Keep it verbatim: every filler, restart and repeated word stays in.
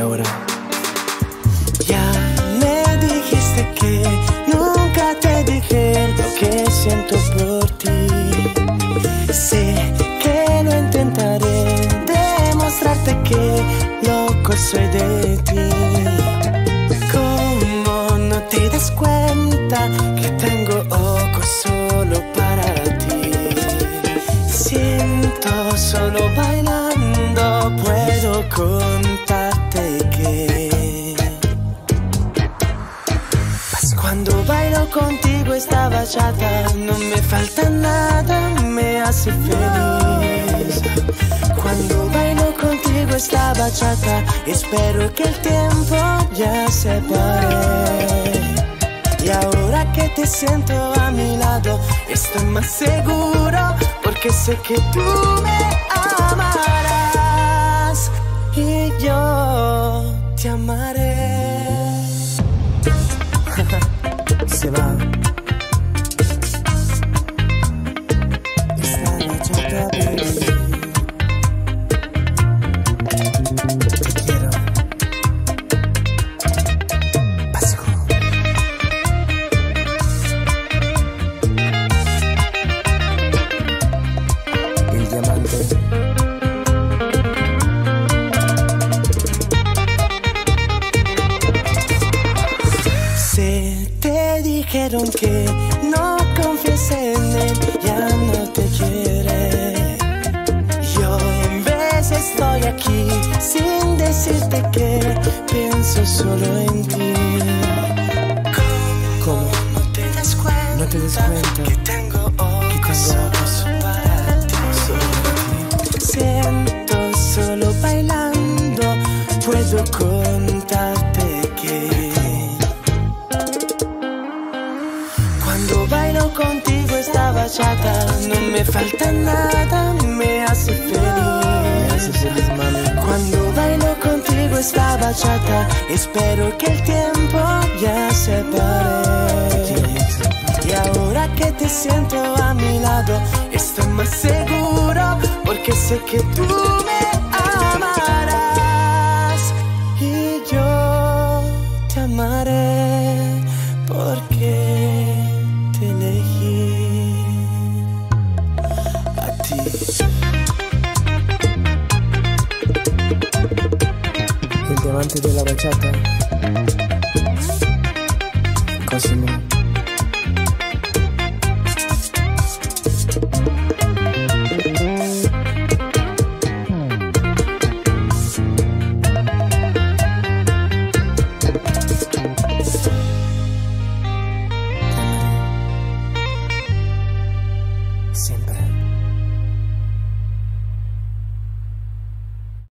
ahora? Ya me dijiste que nunca te dije lo que siento por ti. Sé que lo intentaré, demostrarte que loco soy de ti. ¿Cómo no te das cuenta que tengo ojos solo para ti? Siento solo bailando, puedo contarte que cuando bailo contigo esta bachata no me falta nada, me hace feliz. Cuando bailo contigo esta bachata espero que el tiempo ya se pare. Y ahora que te siento a mi lado estoy más seguro, porque sé que tú me amarás y yo te amaré. Se va. Esta bachata, baby. Te quiero. Básico. El diamante. Te dijeron que no confíes en él, ya no te quiere. Yo en vez estoy aquí sin decirte que pienso solo en ti. ¿Cómo? No te das cuenta, no te das cuenta que tengo ojos solo para ti. Siento solo bailando, puedo contarte que cuando bailo contigo esta bachata no me falta nada, me hace feliz. Me hace feliz, mami. Cuando bailo contigo esta bachata espero que el tiempo ya se pare. Y ahora que te siento a mi lado estoy más seguro, porque sé que tú me amarás y yo te amaré, porque te elegí a ti. El diamante de la bachata. Cosimo.